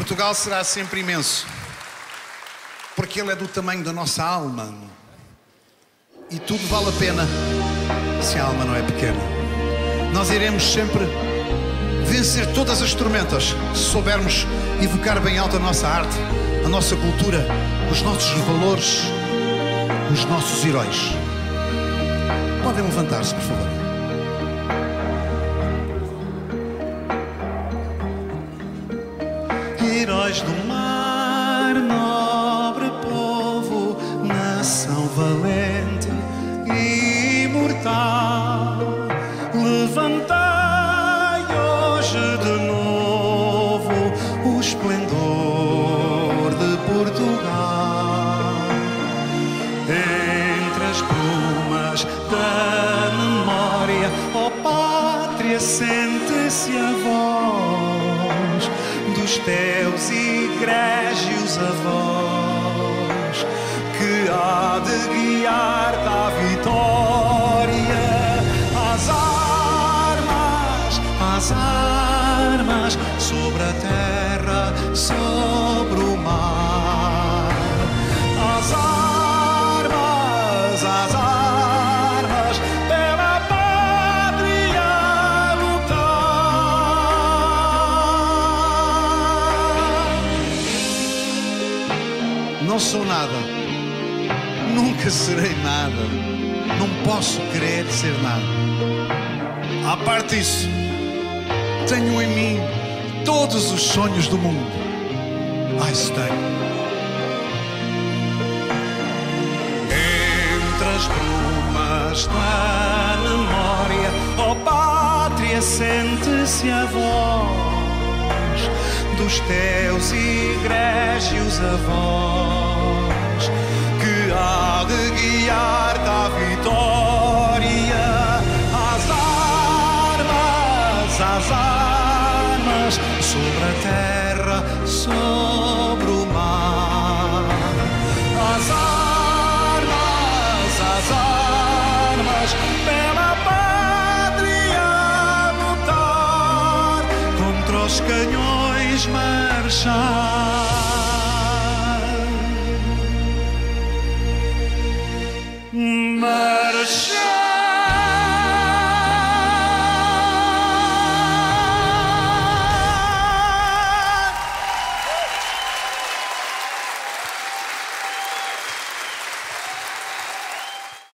Portugal será sempre imenso, porque ele é do tamanho da nossa alma. E tudo vale a pena se a alma não é pequena. Nós iremos sempre vencer todas as tormentas se soubermos evocar bem alto a nossa arte, a nossa cultura, os nossos valores, os nossos heróis. Podem levantar-se, por favor. Heróis do mar, nobre povo, nação valente e imortal, levantai hoje de novo o esplendor de Portugal. Entre as plumas da memória, ó pátria, sente-se a voz dos teus egrégios avós, que há de guiar-te à vitória. Às armas, sobre a terra, sobre o mar. Às armas, pela pátria lutar. Não sou nada, nunca serei nada, não posso querer ser nada. À parte disso, tenho em mim todos os sonhos do mundo. Ai, se tenho. Entre as brumas da memória, ó pátria, sente-se a voz dos teus egrégios avós, que há de guiar-te à vitória. Às armas, sobre a terra, sobre o mar. Às armas, pela pátria lutar, contra os canhões marchar.